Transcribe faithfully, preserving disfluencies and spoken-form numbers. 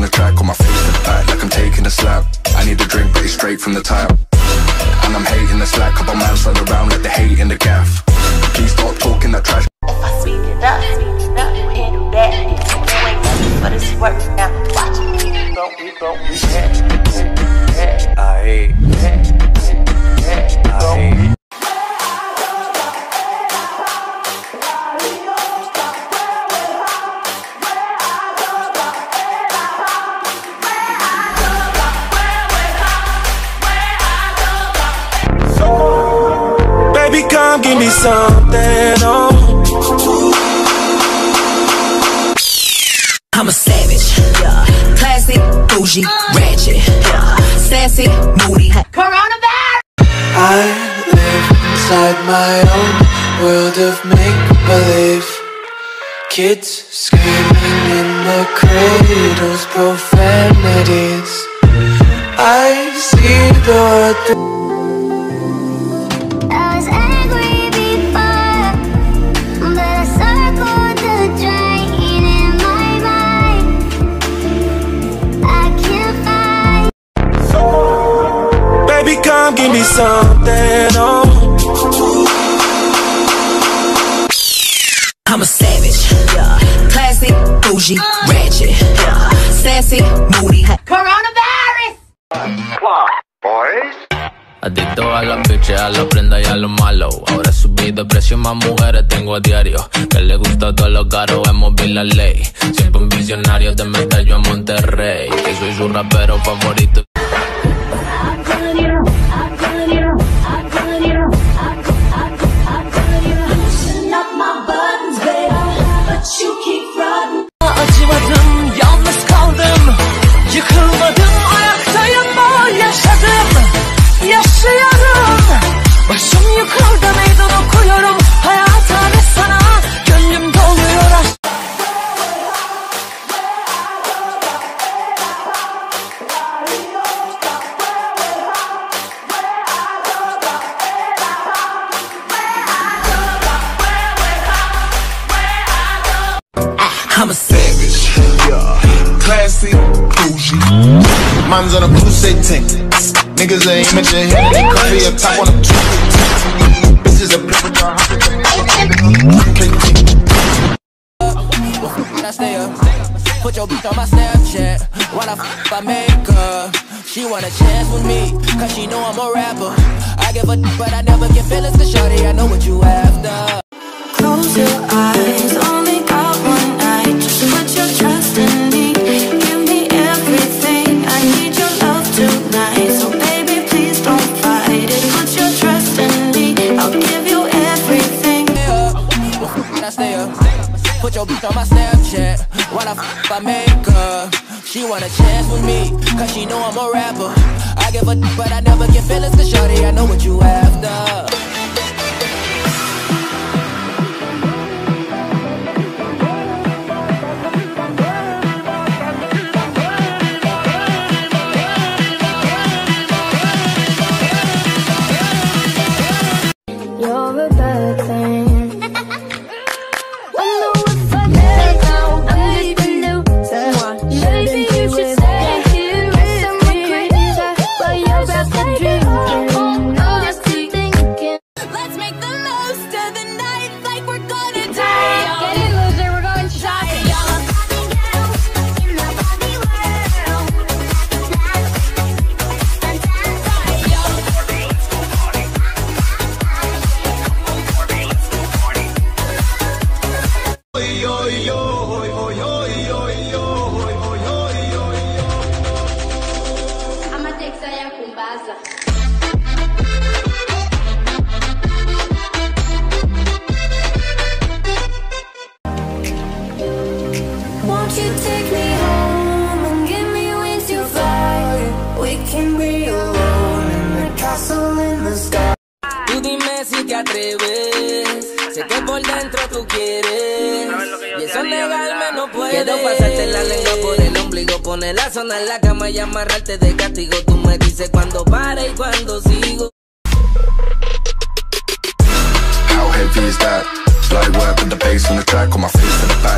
the track, on my face to the back like I'm taking a slap. I need a drink, but it's straight from the tap. And I'm hating the slack, couple man slide around like the hate in the gaff. Please stop talking that trash. If I speed it up, speed it up, you hit it back. You ain't nothing but it's work now. Watch me, we go, we go, we yeah. I hate, I hate. Baby, come give me something, oh. I'm a savage, yeah. Classic, bougie, ratchet, yeah. Sassy, moody. Coronavirus! I live inside my own world of make-believe. Kids screaming in the cradles, profanities. I see the world through. Come give me something, oh. I'm a savage, yeah. Classic, bougie, ratchet, yeah. Sassy, moody. Coronavirus. Boys. Adicto a las bitches, a la prenda y a lo malo. Ahora he subido de precio, más mujeres tengo a diario. Que le gusta todo lo caro, hemos visto la ley. Siempre un visionario de medallo a Monterrey. Que soy su rapero favorito. Acımadım, yalnız kaldım. Yıkılmadım, ayaktayım, o yaşadım. Yaşıyorum. Başım yukarıda meydan okuyorum. Hayata ve sana gönlüm doluyor aşk. I'm a savage, yeah. Classy, bougie. Man's on a crusade tank. Niggas are aiming their head and they coffee up top on a two. Bitches are blipping down. I stay up. Put your bitch on my Snapchat while I f I make her. She want a chance with me, cause she know I'm a rapper. I give a d but I never get feelings, cause shawty, I know what you after. Close your eyes, only got one night. Just put your trust in me. Give me everything, I need your love tonight. So baby, please don't fight it. Put your trust in me, I'll give you everything. I stay up. Put your bitch on my Snapchat while I f I make her. She want a chance with me, cause she know I'm a rapper. I give a d but I never get feelings, cause shawty, I know what you after. You're a bad thing. Won't you take me home and give me wings to fly? We can be alone in the castle in the sky. Tú dime si te atreves, sé que por dentro tú quieres, y eso negarme no puede. Quiero pasarte la lengua por el ombligo, poner la zona en la cama y amarrarte de castigo. Tú me dices cuando pare y cuando sigo. How heavy is that? Bloody work with the bass on the track, on my face to the back.